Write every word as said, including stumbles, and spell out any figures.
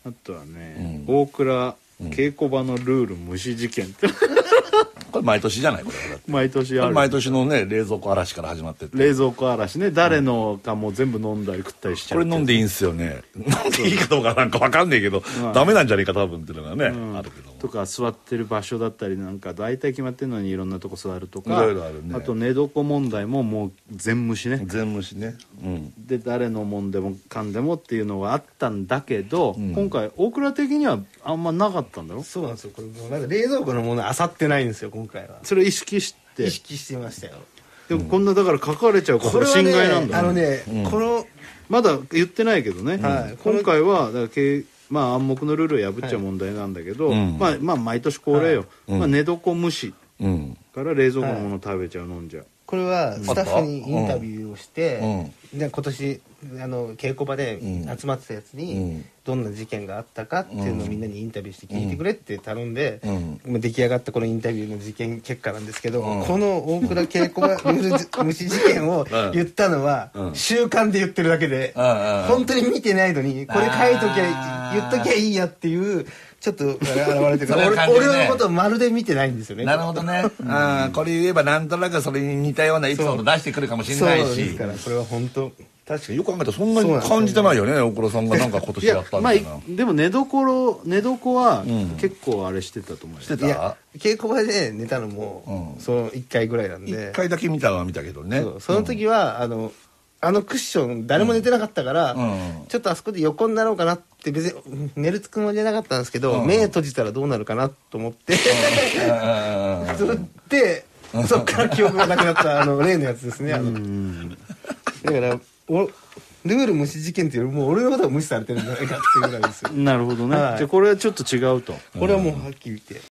あとはね、うん、大倉稽古場のルール無視事件ってこれ毎年じゃないこれ毎年ある毎年のね冷蔵庫嵐から始まってて冷蔵庫嵐ね誰のかも全部飲んだり食ったりしちゃう、 これ飲んでいいんすよね飲んでいいかどうかなんか分かんないけど、うん、ダメなんじゃねえか多分っていうのがね、うん、あるけどとか座ってる場所だったりなんか大体決まってるのにいろんなとこ座るとかいろいろあるね。 あと寝床問題ももう全無視ね全無視ね、うん、 で誰のもんでもかんでもっていうのがあったんだけど、うん、今回大倉的にはあんまなかったんだろ。 そうなんですよ。これもうなんか冷蔵庫のものあさってないんですよ今回は。 それ意識して意識してましたよ。 でもこんなだから書かれちゃうことが侵害なんだ、ね、 あのね、うん、このまだ言ってないけどね、はい、今回はだからまあ暗黙のルールを破っちゃう問題なんだけど、はい、まあまあ毎年恒例よ、はい、まあ、寝床無視から冷蔵庫のもの食べちゃう、はい、飲んじゃう。 これはスタッフにインタビューをして、うん、で今年あの稽古場で集まってたやつに、うん、どんな事件があったかっていうのをみんなにインタビューして聞いてくれって頼んで、うん、出来上がったこのインタビューの事件結果なんですけど、うん、この大倉稽古場ルール無視事件を言ったのは、うん、習慣で言ってるだけで、うん、本当に見てないのにこれ書いときゃ言っときゃいいやっていうちょっと現れてるね、俺, 俺のことをまるで見てないんですよね。 なるほどね、うん、あこれ言えばなんとなくそれに似たようなエピソード出してくるかもしれないし、 そうですからこれは本当確かによく考えたらそんなに感じてないよね大倉さんがなんか今年やったみたいな。 まあ、でも寝床寝床は結構あれしてたと思う、うん、 してた。いや稽古場で寝たのも、うん、そのいっかいぐらいなんでいっかいだけ見たは見たけどね。 そ, その時は、うん、あのあのクッション誰も寝てなかったから、うん、ちょっとあそこで横になろうかなって別に寝るつもりじゃなかったんですけど、うん、目閉じたらどうなるかなと思って、うん、それでそっから記憶がなくなったあの例のやつですね。あのうんだからおルール無視事件っていうよりもう俺のことが無視されてるんじゃないかっていうぐらいですよ。 なるほどね、はい、じゃあこれはちょっと違うと。 これはもうはっきり言って